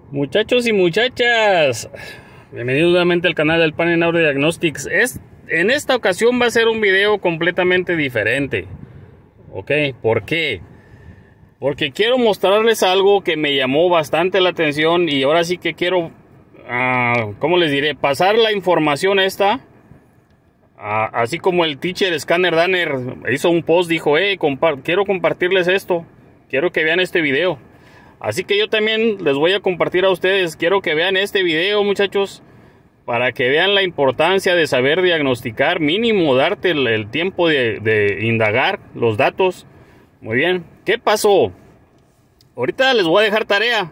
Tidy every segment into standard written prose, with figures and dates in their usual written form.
Muchachos y muchachas, bienvenidos nuevamente al canal del Pan Audio Diagnostics. En esta ocasión va a ser un video completamente diferente. ¿Ok? ¿Por qué? Porque quiero mostrarles algo que me llamó bastante la atención y ahora sí que quiero, ¿cómo les diré? Pasar la información esta. Así como el teacher Scanner Danner hizo un post, dijo, quiero compartirles esto, quiero que vean este video. Así que yo también les voy a compartir a ustedes, quiero que vean este video, muchachos, para que vean la importancia de saber diagnosticar, mínimo darte el tiempo de indagar los datos. Muy bien, ¿qué pasó? Ahorita les voy a dejar tarea.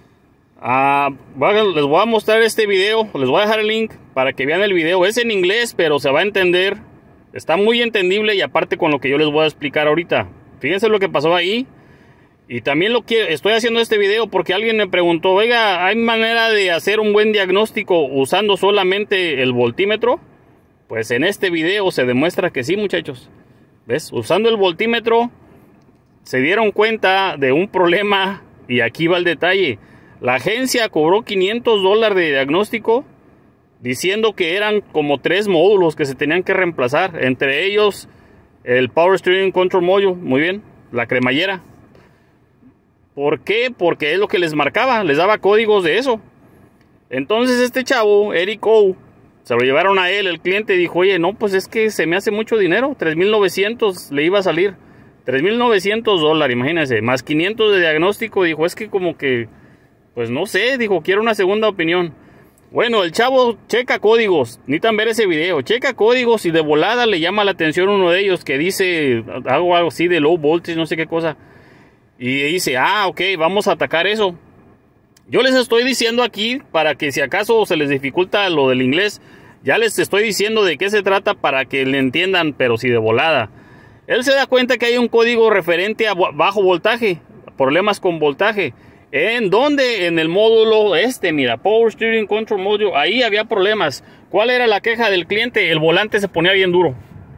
Les voy a mostrar este video, les voy a dejar el link para que vean el video. Es en inglés, pero se va a entender. Está muy entendible y aparte con lo que yo les voy a explicar ahorita. Fíjense lo que pasó ahí. Y también estoy haciendo este video porque alguien me preguntó, oiga, ¿hay manera de hacer un buen diagnóstico usando solamente el voltímetro? Pues en este video se demuestra que sí, muchachos. ¿Ves? Usando el voltímetro se dieron cuenta de un problema y aquí va el detalle. La agencia cobró $500 de diagnóstico diciendo que eran como 3 módulos que se tenían que reemplazar. Entre ellos el Power Steering Control Module, muy bien, la cremallera. ¿Por qué? Porque es lo que les marcaba, les daba códigos de eso. Entonces este chavo, Eric O, se lo llevaron a él, el cliente dijo, oye, no, pues es que se me hace mucho dinero, $3,900 le iba a salir. $3,900, imagínense, más 500 de diagnóstico, dijo, es que como que, pues no sé, dijo, quiero una segunda opinión. Bueno, el chavo checa códigos, necesitan ver ese video, checa códigos y de volada le llama la atención uno de ellos que dice algo así de low voltage, no sé qué cosa. Y dice, ok, vamos a atacar eso. Yo les estoy diciendo aquí, para que si acaso se les dificulta lo del inglés, ya les estoy diciendo de qué se trata para que le entiendan, pero si de volada. Él se da cuenta que hay un código referente a bajo voltaje, problemas con voltaje. ¿En dónde? En el módulo mira, Power Steering Control Module, ahí había problemas. ¿Cuál era la queja del cliente? El volante se ponía bien duro.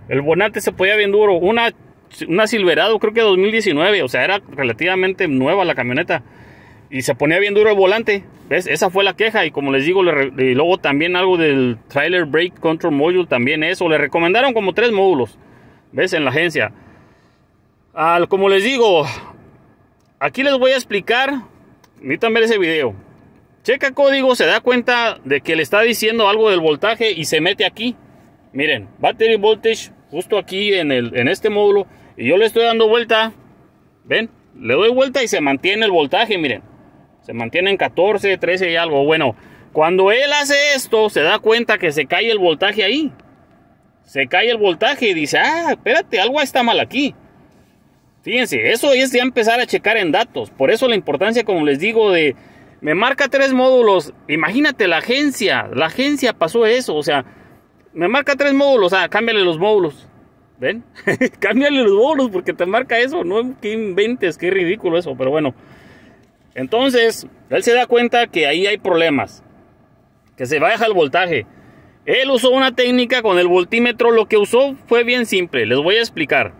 Una Silverado, creo que 2019, o sea, era relativamente nueva la camioneta. Y se ponía bien duro el volante, ¿ves? Esa fue la queja. Y como les digo, y luego también algo del Trailer Brake Control Module, también eso. Le recomendaron como 3 módulos, ¿ves? En la agencia. Como les digo, aquí les voy a explicar. Necesitan ver ese video. Checa código, se da cuenta de que le está diciendo algo del voltaje y se mete aquí. Miren, Battery Voltage, justo aquí en este módulo. Y yo le estoy dando vuelta, ven, le doy vuelta y se mantiene el voltaje, miren, se mantiene en 14, 13 y algo. Bueno, cuando él hace esto, se da cuenta que se cae el voltaje ahí, se cae el voltaje y dice, espérate, algo está mal aquí. Fíjense, eso es ya empezar a checar en datos. Por eso la importancia, como les digo, me marca 3 módulos. Imagínate, la agencia pasó eso, o sea, me marca 3 módulos, cámbiale los módulos. ¿Ven? Cámbiale los módulos porque te marca eso. No que inventes, qué ridículo eso. Pero bueno. Entonces, él se da cuenta que ahí hay problemas. Que se baja el voltaje. Él usó una técnica con el voltímetro. Lo que usó fue bien simple. Les voy a explicar.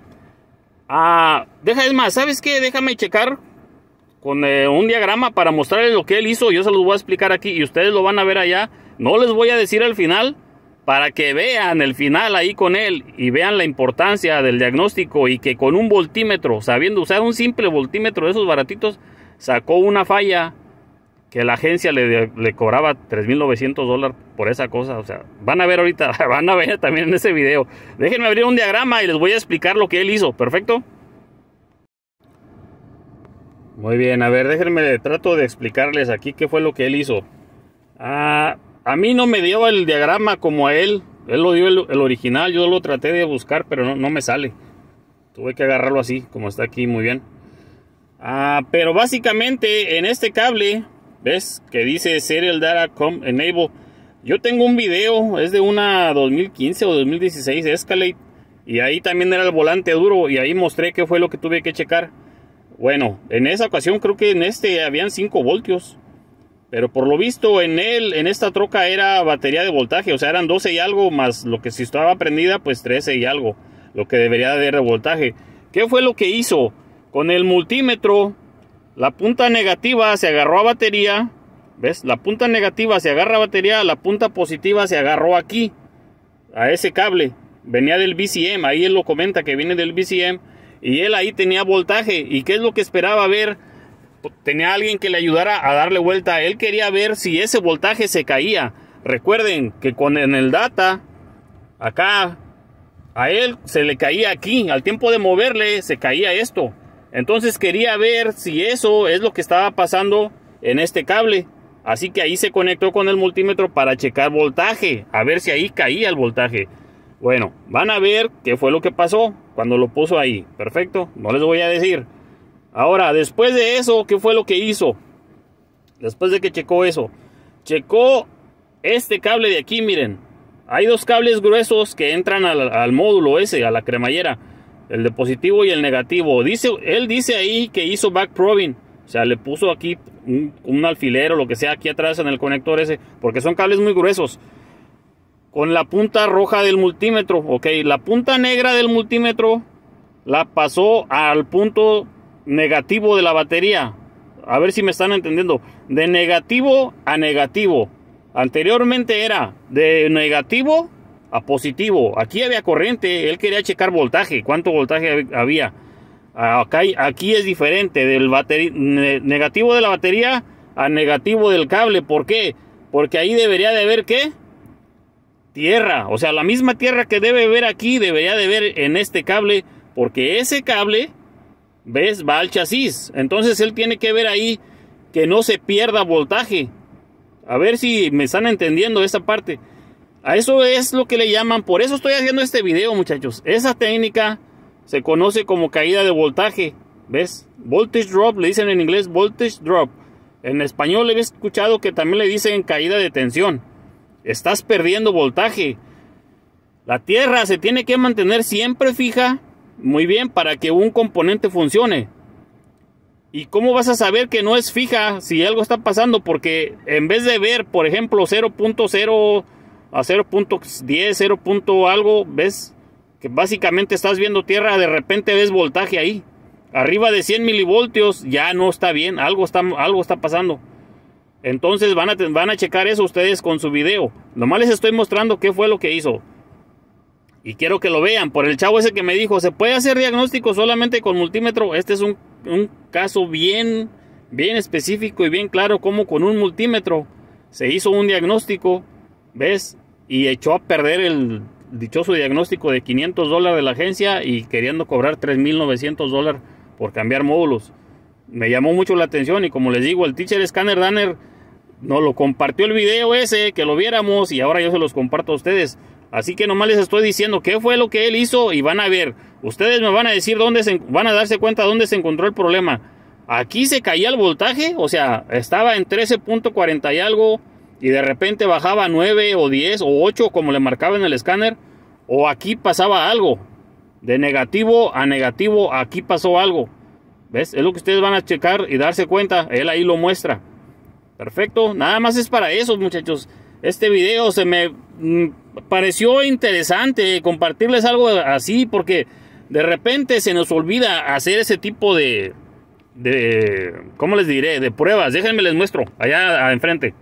Es más, ¿sabes qué? Déjame checar con un diagrama para mostrarles lo que él hizo. Yo se los voy a explicar aquí y ustedes lo van a ver allá. No les voy a decir al final, para que vean el final ahí con él y vean la importancia del diagnóstico y que con un voltímetro, sabiendo usar un simple voltímetro de esos baratitos, sacó una falla que la agencia le cobraba $3,900 por esa cosa. O sea, van a ver ahorita, van a ver también en ese video. Déjenme abrir un diagrama y les voy a explicar lo que él hizo. ¿Perfecto? Muy bien, a ver, déjenme, trato de explicarles aquí qué fue lo que él hizo. A mí no me dio el diagrama como a él. Él lo dio el original. Yo lo traté de buscar, pero no me sale. Tuve que agarrarlo así, como está aquí, muy bien. Pero básicamente en este cable, ¿ves? Que dice Serial Data Enable. Yo tengo un video, es de una 2015 o 2016 Escalade. Y ahí también era el volante duro. Y ahí mostré qué fue lo que tuve que checar. Bueno, en esa ocasión creo que en habían 5 voltios. Pero por lo visto en esta troca era batería de voltaje, o sea, eran 12 y algo, más lo que si estaba prendida, pues 13 y algo, lo que debería de voltaje. ¿Qué fue lo que hizo? Con el multímetro, la punta negativa se agarró a batería ¿Ves? La punta negativa se agarra a batería, la punta positiva se agarró aquí, a ese cable. Venía del VCM, ahí él lo comenta que viene del VCM. Y él ahí tenía voltaje. ¿Y qué es lo que esperaba ver? Tenía alguien que le ayudara a darle vuelta. Él quería ver si ese voltaje se caía. Recuerden que en el data, acá, a él se le caía aquí. Al tiempo de moverle, se caía esto. Entonces quería ver si eso es lo que estaba pasando en este cable. Así que ahí se conectó con el multímetro para checar voltaje. A ver si ahí caía el voltaje. Bueno, van a ver qué fue lo que pasó cuando lo puso ahí. Perfecto, no les voy a decir. Ahora, después de eso, ¿qué fue lo que hizo? Después de que checó eso, checó este cable de aquí, miren. Hay dos cables gruesos que entran al módulo ese, a la cremallera. El de positivo y el negativo. Él dice ahí que hizo backprobing. O sea, le puso aquí un alfiler o lo que sea aquí atrás en el conector ese. Porque son cables muy gruesos. Con la punta roja del multímetro. Ok, la punta negra del multímetro la pasó al punto negativo de la batería. A ver si me están entendiendo. De negativo a negativo. Anteriormente era de negativo a positivo. Aquí había corriente. Él quería checar voltaje. ¿Cuánto voltaje había? Aquí es diferente. Del negativo de la batería a negativo del cable. ¿Por qué? Porque ahí debería de haber ¿qué? Tierra. O sea, la misma tierra que debe ver aquí debería de ver en este cable. Porque ese cable, ¿ves? Va al chasis. Entonces él tiene que ver ahí que no se pierda voltaje. A ver si me están entendiendo esta parte. A eso es lo que le llaman. Por eso estoy haciendo este video, muchachos. Esa técnica se conoce como caída de voltaje. ¿Ves? Voltage drop, le dicen en inglés voltage drop. En español he escuchado que también le dicen caída de tensión. Estás perdiendo voltaje. La tierra se tiene que mantener siempre fija. Muy bien, para que un componente funcione. ¿Y cómo vas a saber que no es fija si algo está pasando? Porque en vez de ver, por ejemplo, 0.0 a 0.10, 0. Algo, ves que básicamente estás viendo tierra, de repente ves voltaje ahí. Arriba de 100 milivoltios ya no está bien, algo está pasando. Entonces van a checar eso ustedes con su video. Nomás les estoy mostrando qué fue lo que hizo. Y quiero que lo vean. Por el chavo ese que me dijo, ¿se puede hacer diagnóstico solamente con multímetro? Este es un caso bien específico y bien claro, como con un multímetro se hizo un diagnóstico, ¿ves? Y echó a perder el dichoso diagnóstico de $500 de la agencia y queriendo cobrar $3,900 por cambiar módulos. Me llamó mucho la atención y como les digo, el Teacher Scanner Danner nos lo compartió el video ese, que lo viéramos, y ahora yo se los comparto a ustedes. Así que nomás les estoy diciendo qué fue lo que él hizo y van a ver. Ustedes me van a decir van a darse cuenta dónde se encontró el problema. Aquí se caía el voltaje, o sea, estaba en 13.40 y algo y de repente bajaba a 9 o 10 o 8 como le marcaba en el escáner. O aquí pasaba algo. De negativo a negativo, aquí pasó algo. ¿Ves? Es lo que ustedes van a checar y darse cuenta. Él ahí lo muestra. Perfecto. Nada más es para eso, muchachos. Este video se me pareció interesante compartirles algo así, porque de repente se nos olvida hacer ese tipo de ¿cómo les diré? De pruebas. Déjenme les muestro allá enfrente.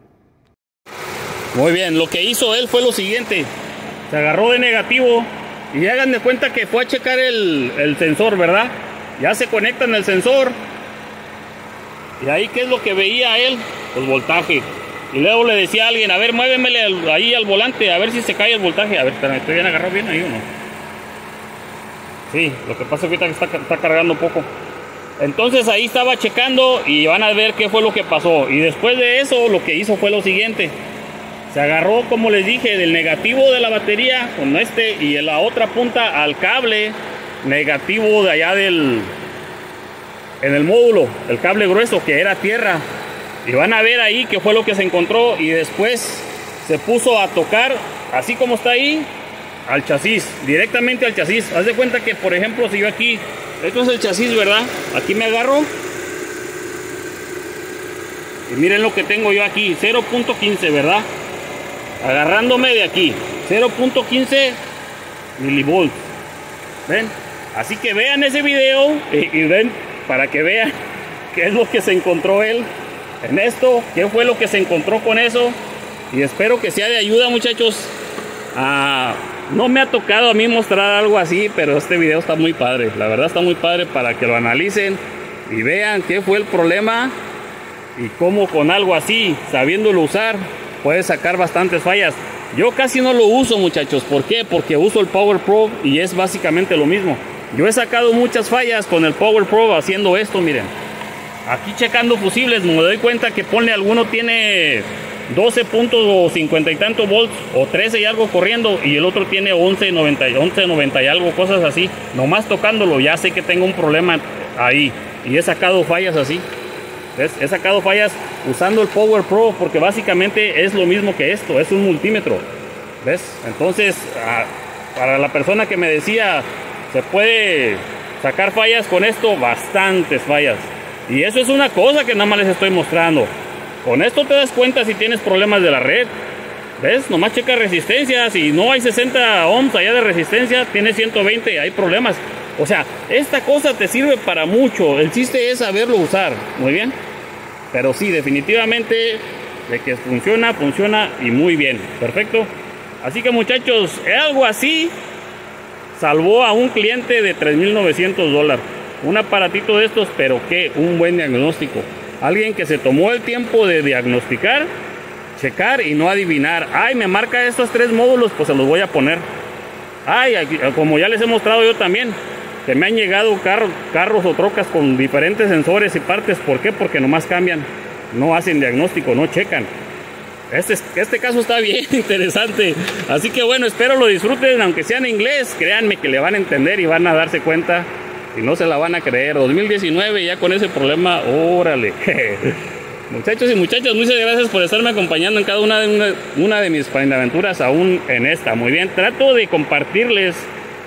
Muy bien, lo que hizo él fue lo siguiente. Se agarró de negativo y hagan de cuenta que fue a checar el sensor, ¿verdad? Ya se conecta en el sensor. Y ahí, ¿qué es lo que veía él? Pues voltaje. Y luego le decía a alguien, a ver, muévemele ahí al volante, a ver si se cae el voltaje. A ver, espérame, ¿estoy bien agarrado bien ahí o no? Sí, lo que pasa es que ahorita está cargando un poco. Entonces ahí estaba checando y van a ver qué fue lo que pasó. Y después de eso, lo que hizo fue lo siguiente. Se agarró, como les dije, del negativo de la batería con y en la otra punta al cable negativo de allá en el módulo, el cable grueso que era tierra. Y van a ver ahí qué fue lo que se encontró. Y después se puso a tocar, así como está ahí, al chasis, directamente al chasis. Haz de cuenta que, por ejemplo, si yo aquí, esto es el chasis, ¿verdad? Aquí me agarro. Y miren lo que tengo yo aquí, 0.15, ¿verdad? Agarrándome de aquí, 0.15 milivolts. ¿Ven? Así que vean ese video y ven, para que vean qué es lo que se encontró él en esto, qué fue lo que se encontró con eso, y espero que sea de ayuda, muchachos. No me ha tocado a mí mostrar algo así, pero este video está muy padre, la verdad está muy padre para que lo analicen y vean qué fue el problema y cómo con algo así, sabiéndolo usar, puedes sacar bastantes fallas. Yo casi no lo uso, muchachos. ¿Por qué? Porque uso el Power Probe y es básicamente lo mismo. Yo he sacado muchas fallas con el Power Probe haciendo esto, miren. Aquí checando fusibles me doy cuenta que pone alguno tiene 12 puntos o 50 y tantos volts o 13 y algo corriendo, y el otro tiene 11.90 y algo, cosas así. Nomás tocándolo ya sé que tengo un problema ahí, y he sacado fallas así. ¿Ves? He sacado fallas usando el Power Pro, porque básicamente es lo mismo que esto, es un multímetro. ¿Ves? Entonces, para la persona que me decía, ¿se puede sacar fallas con esto? Bastantes fallas. Y eso es una cosa que nada más les estoy mostrando. Con esto te das cuenta si tienes problemas de la red. ¿Ves? Nomás checa resistencia. Si no hay 60 ohms allá de resistencia, tiene 120, hay problemas. O sea, esta cosa te sirve para mucho. El chiste es saberlo usar. Muy bien. Pero sí, definitivamente, de que funciona, funciona y muy bien. Perfecto. Así que, muchachos, algo así salvó a un cliente de $3,900. Un aparatito de estos, pero que un buen diagnóstico. Alguien que se tomó el tiempo de diagnosticar, checar y no adivinar. Ay, me marca estos 3 módulos, pues se los voy a poner. Ay, aquí, como ya les he mostrado yo también, que me han llegado carros o trocas con diferentes sensores y partes. ¿Por qué? Porque nomás cambian, no hacen diagnóstico, no checan. Este caso está bien interesante. Así que bueno, espero lo disfruten, aunque sea en inglés. Créanme que le van a entender y van a darse cuenta. Y no se la van a creer. 2019 ya con ese problema, órale. Muchachos y muchachas, muchas gracias por estarme acompañando en cada una de mis aventuras, aún en esta. Muy bien, trato de compartirles,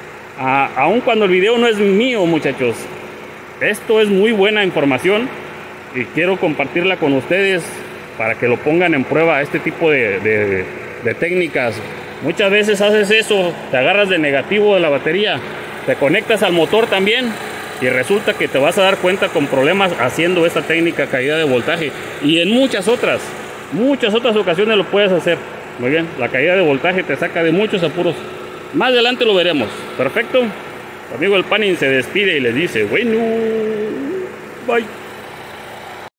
aun cuando el video no es mío, muchachos. Esto es muy buena información y quiero compartirla con ustedes para que lo pongan en prueba, este tipo de técnicas. Muchas veces haces eso, te agarras de negativo de la batería, te conectas al motor también y resulta que te vas a dar cuenta con problemas haciendo esta técnica, caída de voltaje, y en muchas otras ocasiones lo puedes hacer. Muy bien, la caída de voltaje te saca de muchos apuros. Más adelante lo veremos. Perfecto. Tu amigo el Panin se despide y les dice, bueno, bye.